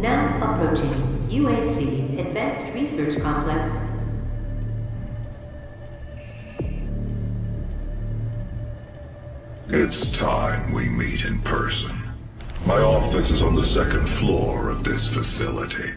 Now approaching UAC Advanced Research Complex. It's time we meet in person. My office is on the second floor of this facility.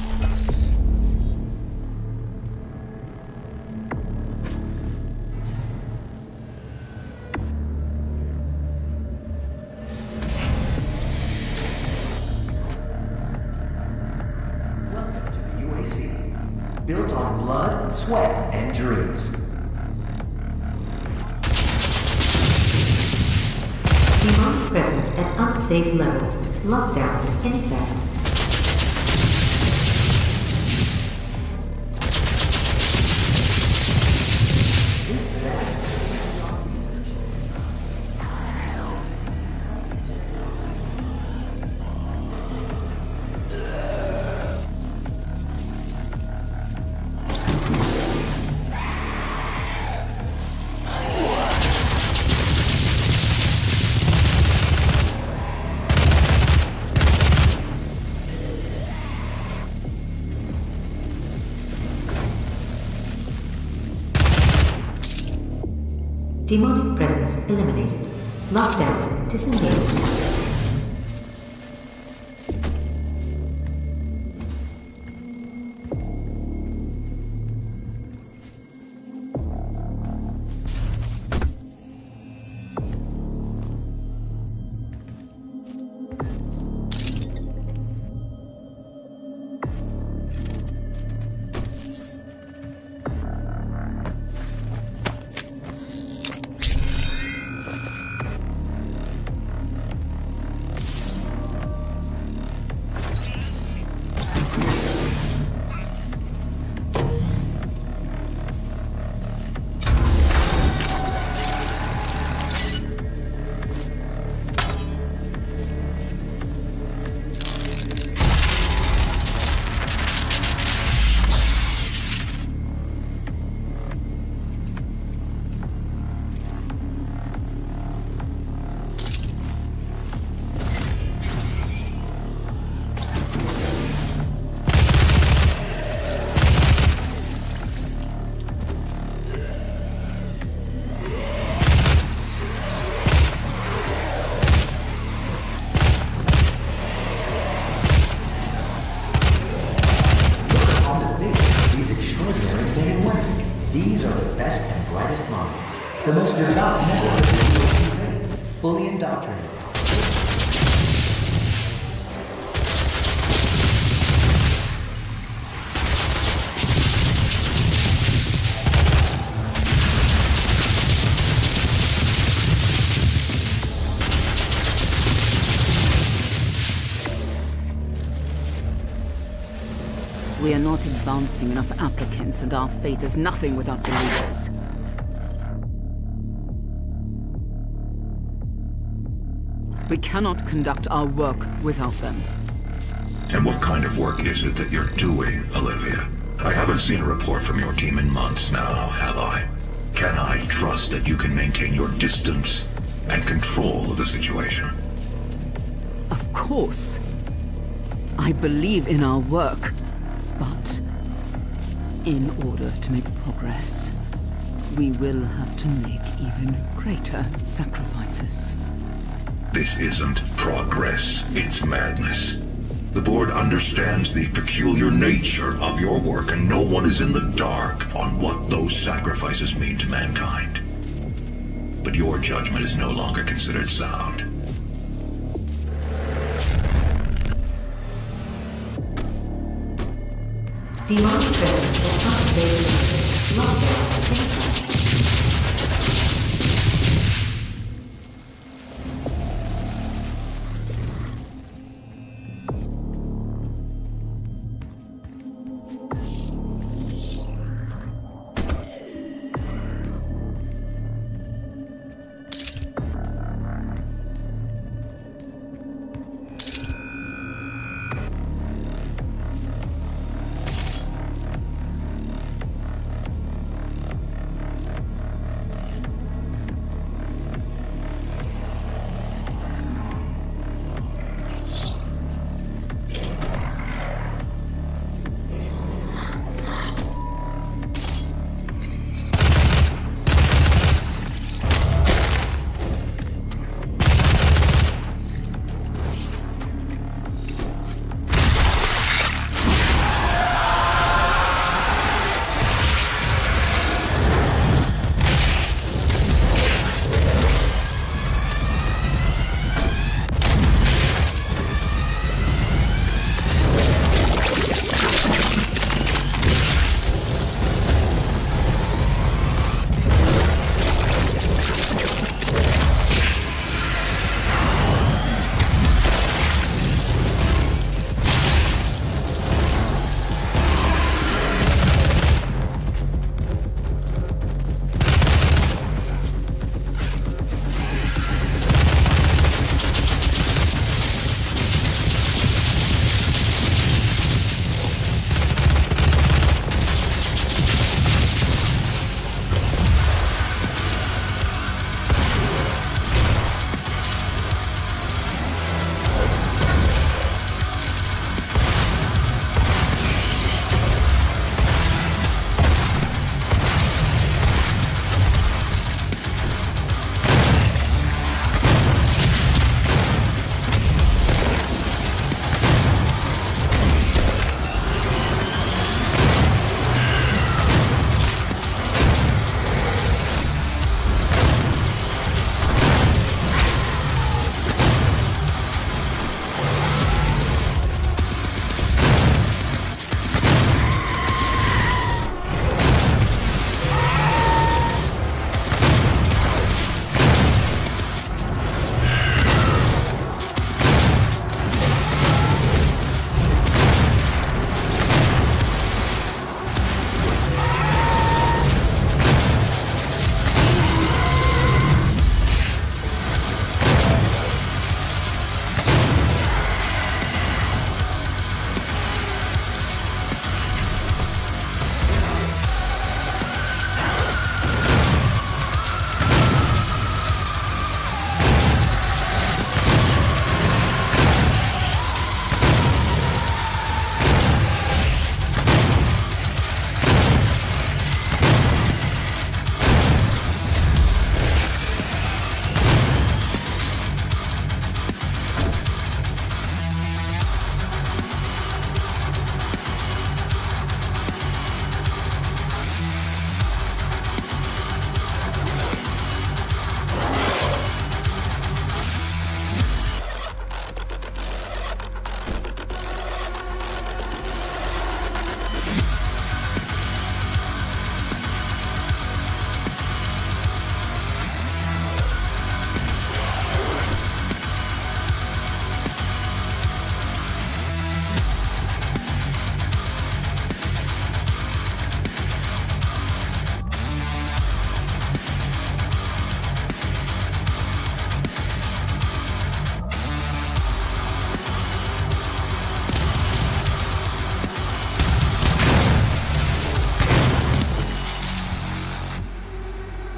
Welcome to the UAC. Built on blood, sweat, and dreams. Demonic presence at unsafe levels. Lockdown in effect. This vast research. Demonic presence eliminated. Lockdown disengaged. These are the best and brightest minds, the most devout members of the UAC faith, fully indoctrinated. We are not advancing enough applicants, and our faith is nothing without believers. We cannot conduct our work without them. And what kind of work is it that you're doing, Olivia? I haven't seen a report from your team in months now, have I? Can I trust that you can maintain your distance and control of the situation? Of course. I believe in our work. But in order to make progress, we will have to make even greater sacrifices. This isn't progress, it's madness. The board understands the peculiar nature of your work, and no one is in the dark on what those sacrifices mean to mankind. But your judgment is no longer considered sound. Demonic presence at unsafe levels. Lockdown in effect.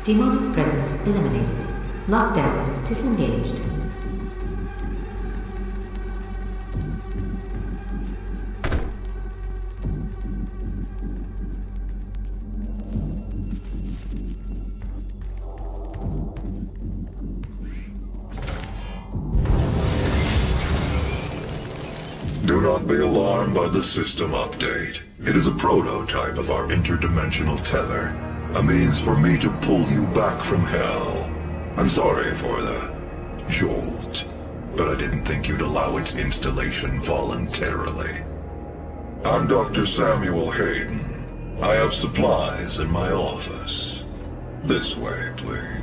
Demonic presence eliminated. Lockdown disengaged. Do not be alarmed by the system update. It is a prototype of our interdimensional tether. A means for me to pull you back from hell. I'm sorry for the jolt, but I didn't think you'd allow its installation voluntarily. I'm Dr. Samuel Hayden. I have supplies in my office. This way, please.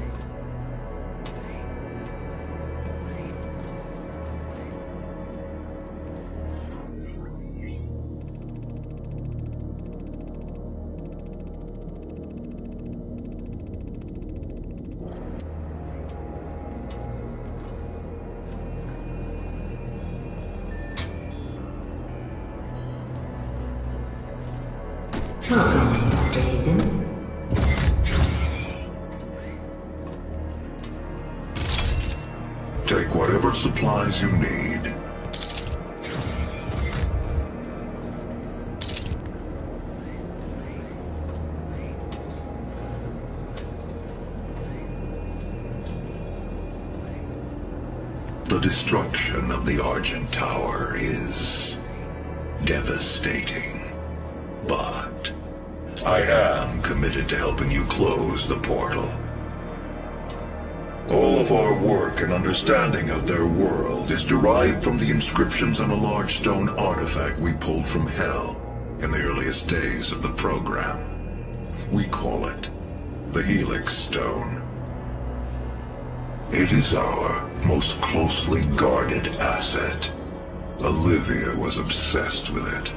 Welcome, Dr. Hayden. Take whatever supplies you need. The destruction of the Argent Tower is devastating, but I am committed to helping you close the portal. All of our work and understanding of their world is derived from the inscriptions on a large stone artifact we pulled from Hell in the earliest days of the program. We call it the Helix Stone. It is our most closely guarded asset. Olivia was obsessed with it.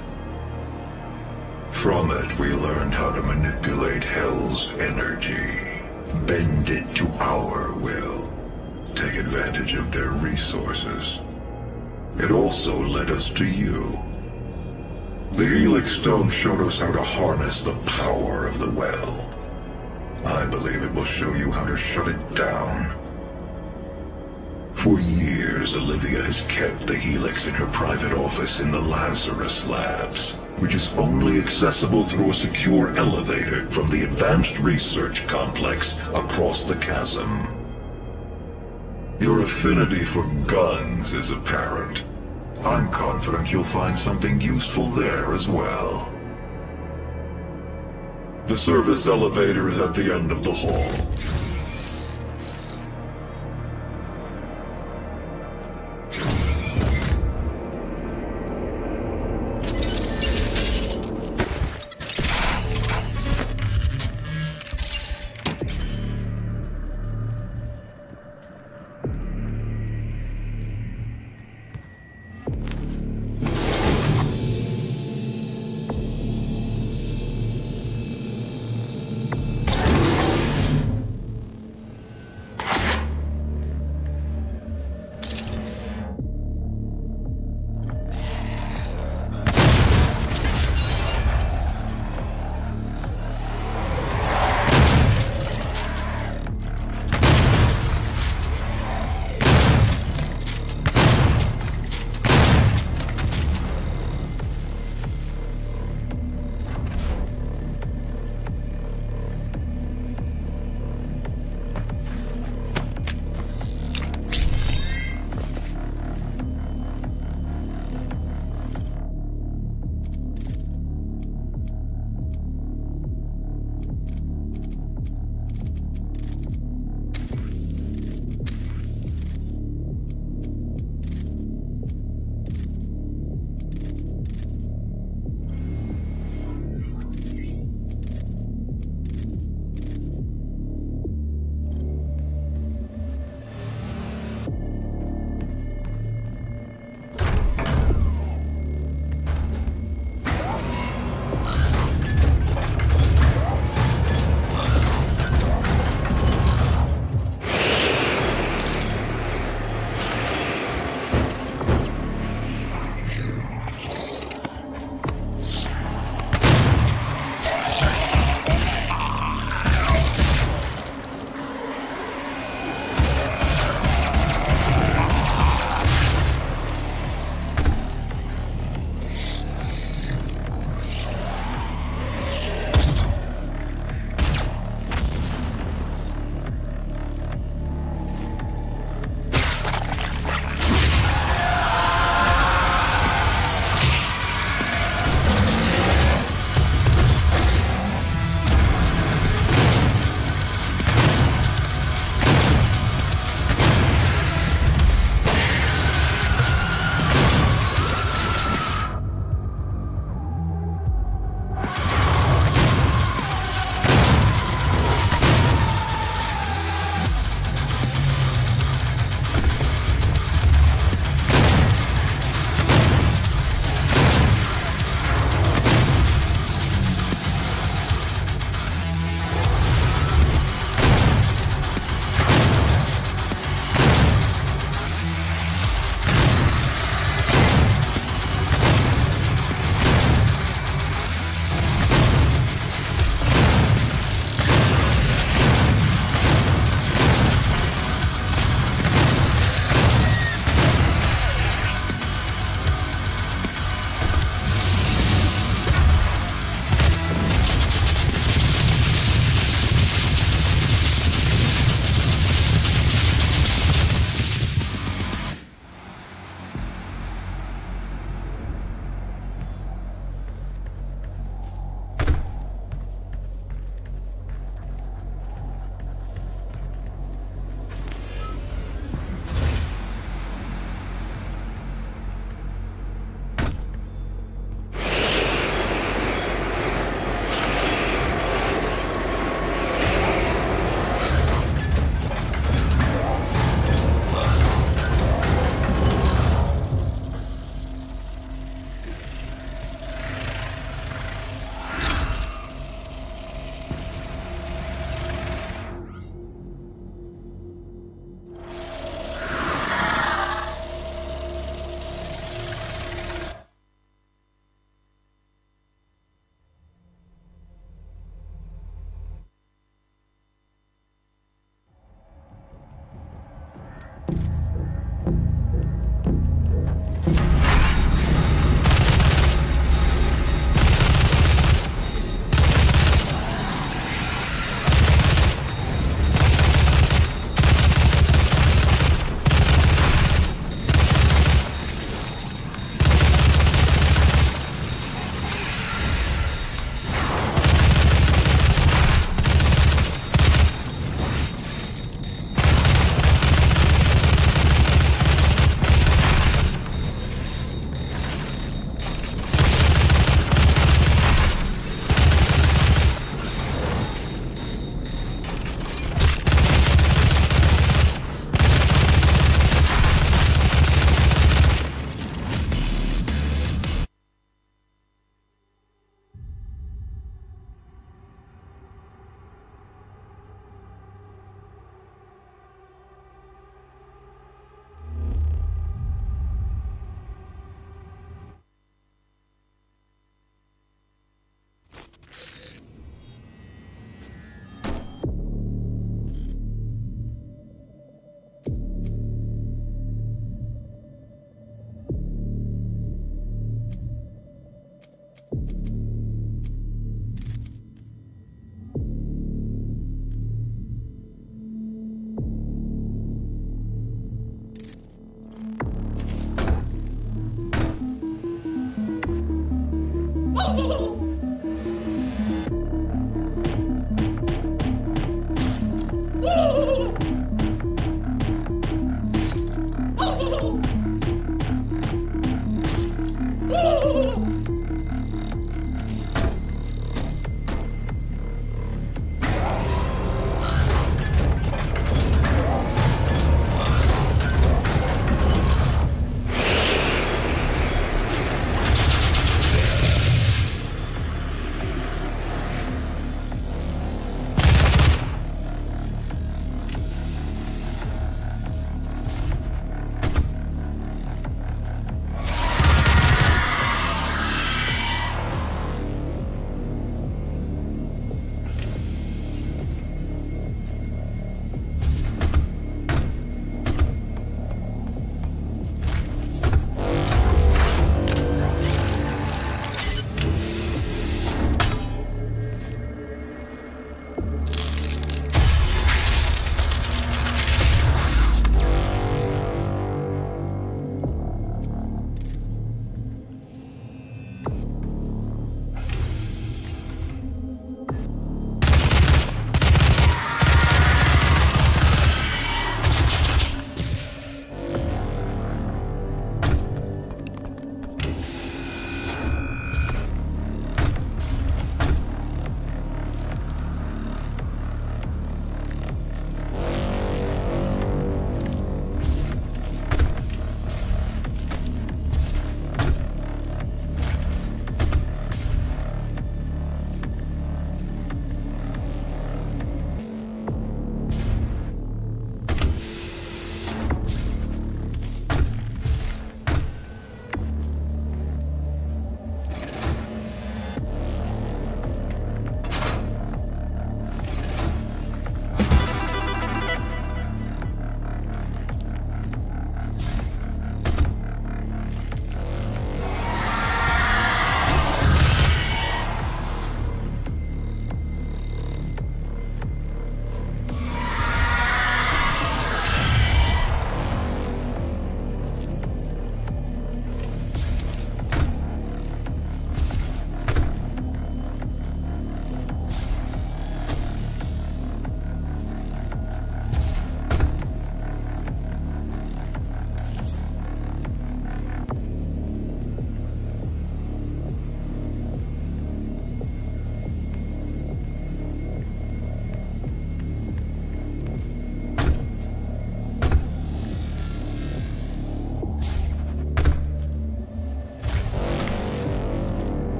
From it, we learned how to manipulate Hell's energy, bend it to our will, take advantage of their resources. It also led us to you. The Helix Stone showed us how to harness the power of the well. I believe it will show you how to shut it down. For years, Olivia has kept the Helix in her private office in the Lazarus Labs, which is only accessible through a secure elevator from the Advanced Research Complex across the chasm. Your affinity for guns is apparent. I'm confident you'll find something useful there as well. The service elevator is at the end of the hall.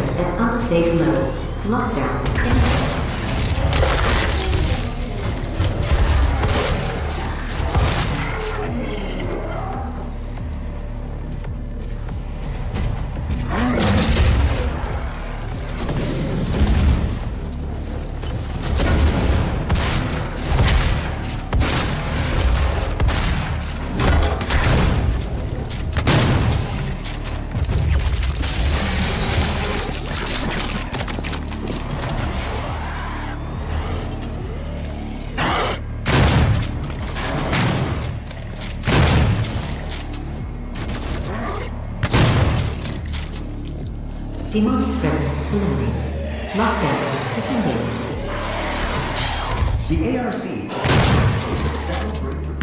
presence at unsafe levels. Lockdown imminent. Demonic presence eliminated. Lockdown disengaged. The ARC is several breakthroughs.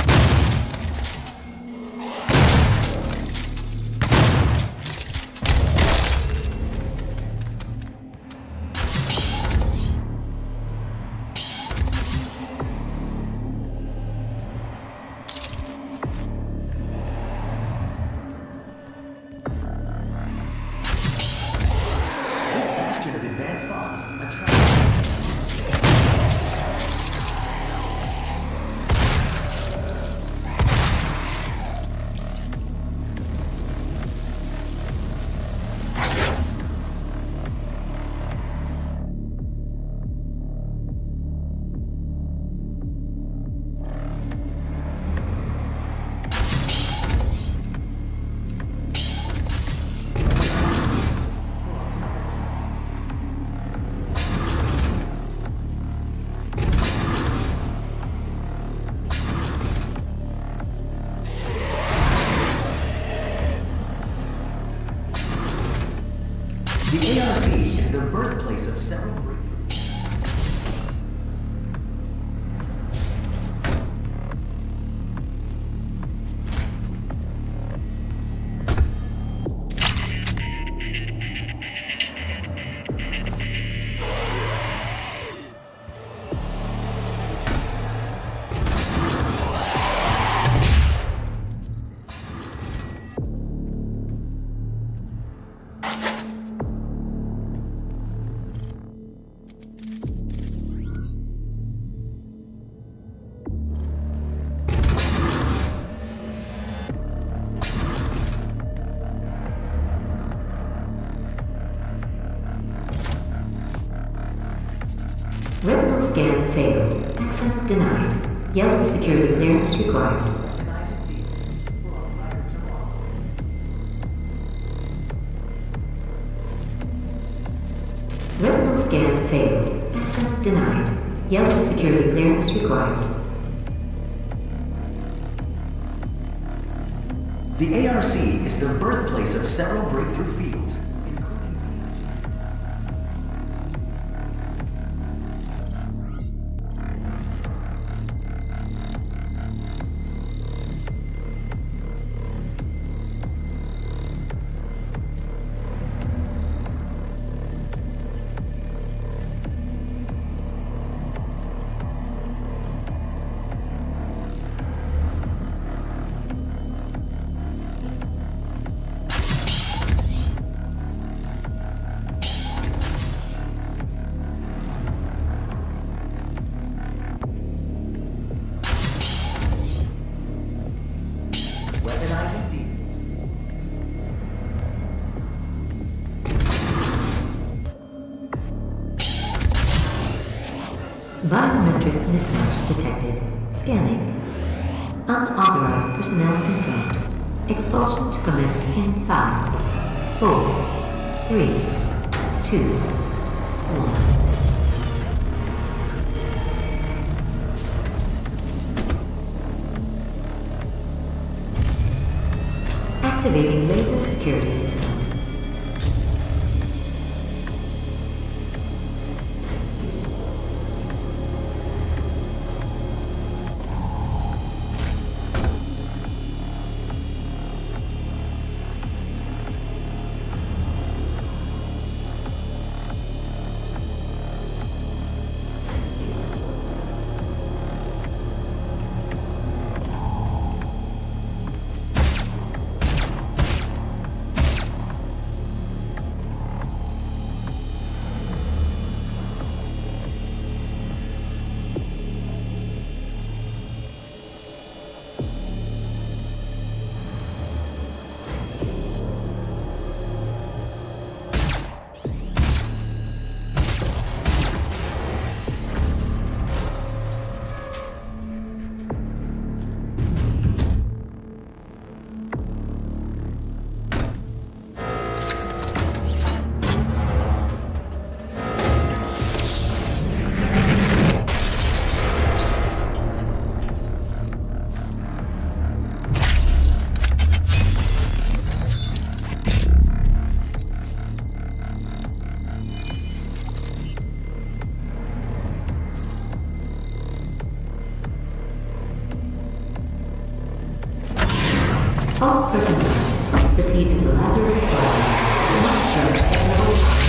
Of advanced thoughts attract. The ARC is the birthplace of several breakthroughs. Retinal scan failed. Access denied. Yellow security clearance required. Recognizing demons for a brighter tomorrow. Retinal scan failed. Access denied. Yellow security clearance required. The ARC is the birthplace of several breakthrough fields. Weaponizing demons. Biometric mismatch detected. Scanning. Unauthorized personnel confirmed. Expulsion to commence in 5, 4, 3, 2, 1. Activating laser security system. All personnel, please proceed to the Lazarus Supply Lab. Do not return at level 5.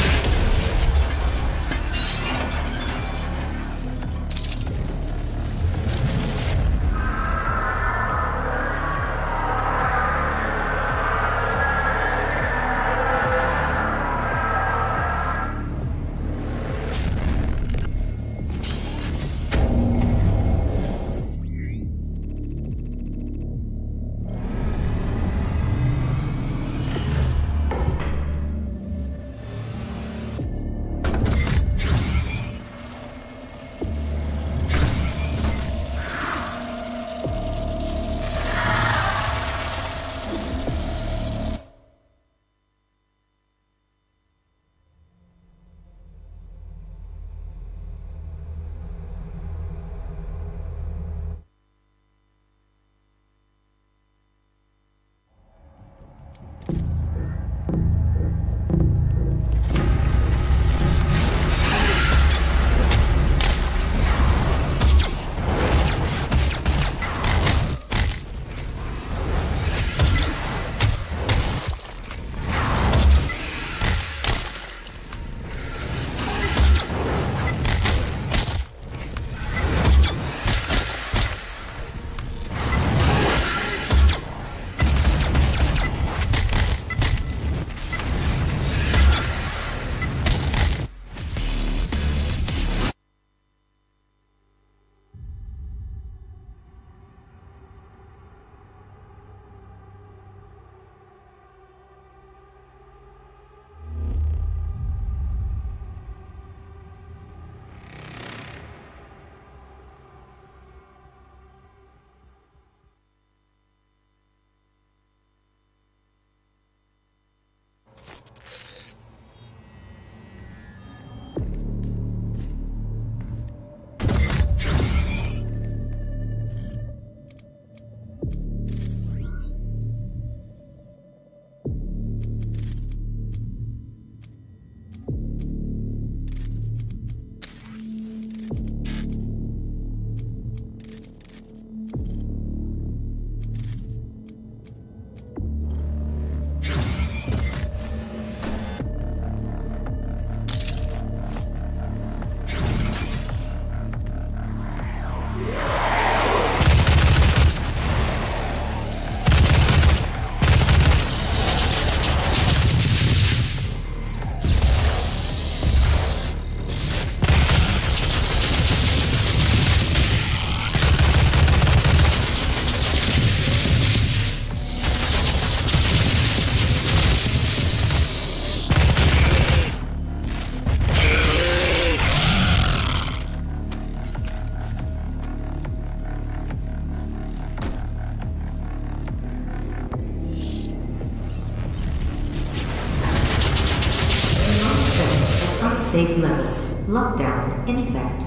Safe levels. Lockdown in effect.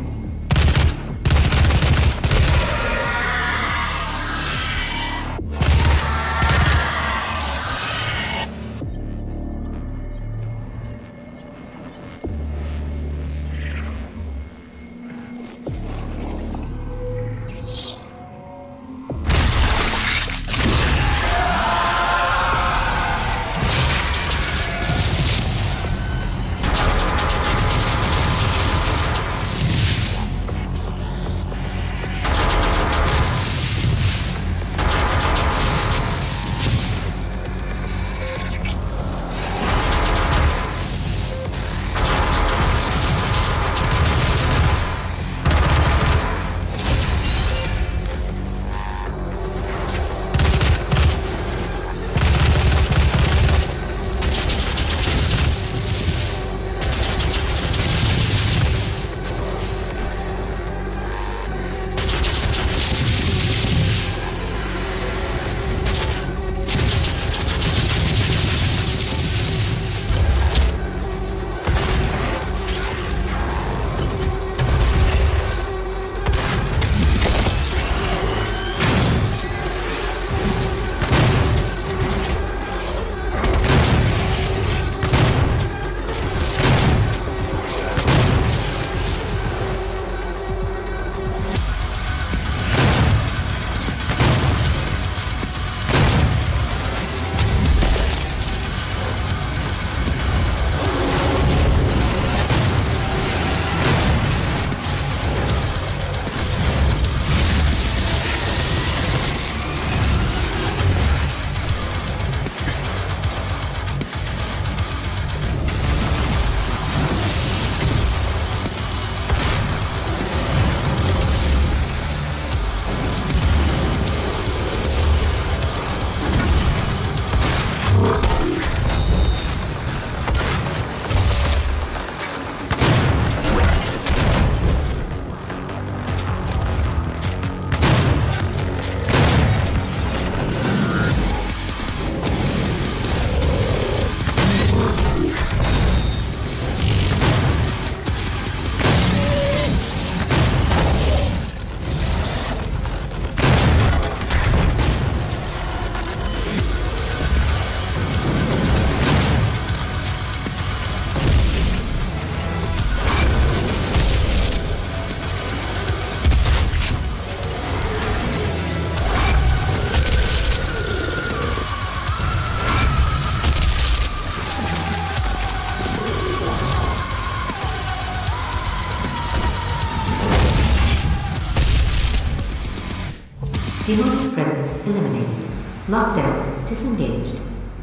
Demonic presence eliminated. Lockdown disengaged.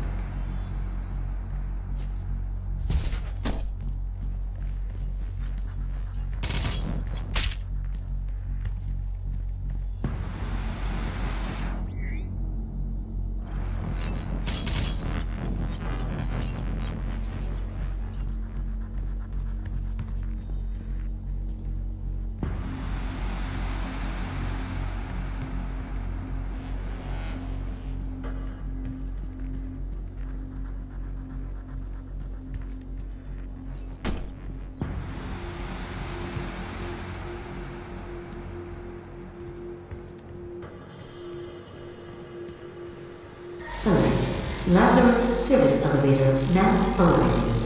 Alert. Lazarus service elevator now arriving.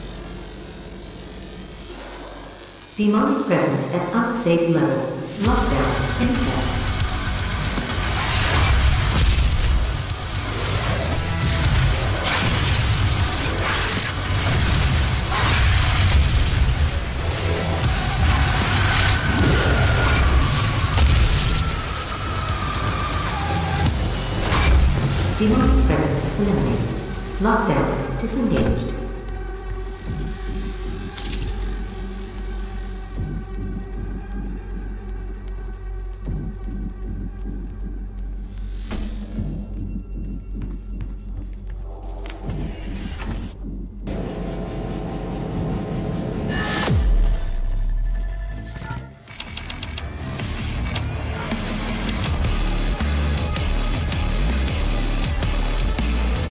Demonic presence at unsafe levels. Lockdown in effect. Demonic presence eliminated. Lockdown disengaged.